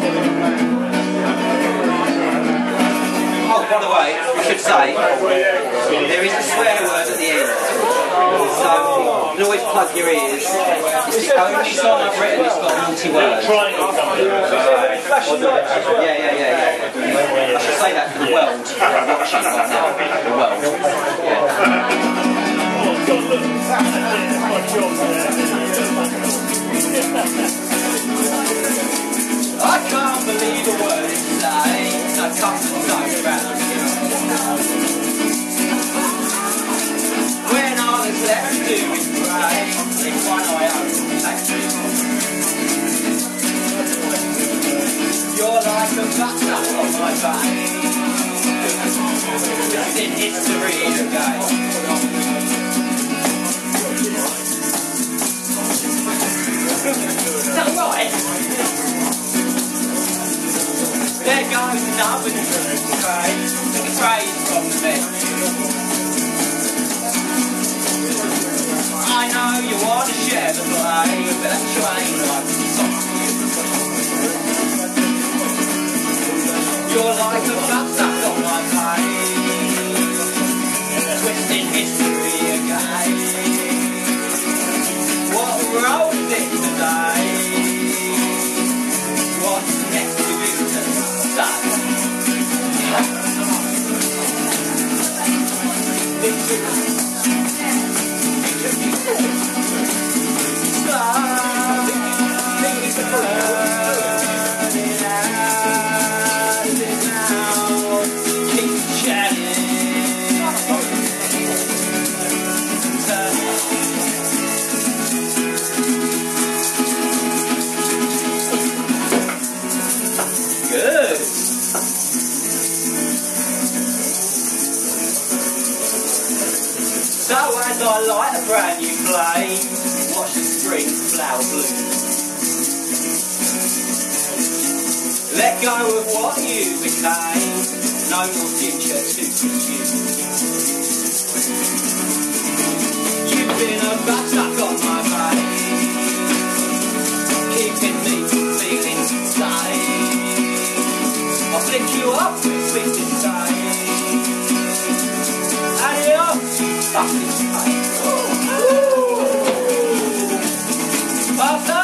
Oh, by the way, I should say, there is a swear word at the end. So, you can always plug your ears. It's the only song I've written that's got multi-words. Yeah. I should say that for the world. Watching right now. The world. I can't believe a word it's saying. I come to know round here. When all that's left to do is pray, in one eye open, thank you. You're like a button on my vein. It's in history again. Is that right? There goes another phrase. Take a phrase from the bench. I know you want to share the blame, but that train like you're like a buttock on my face, twisting history again. What role is it today? What's next for you to say? Good. So as I light a brand new flame, watch the spring flower bloom. Let go of what you became, no more future to consume. You've been a buttock on my face, keeping me feeling safe. I'll flick you up with sweet disdain. Adios, fucking pain.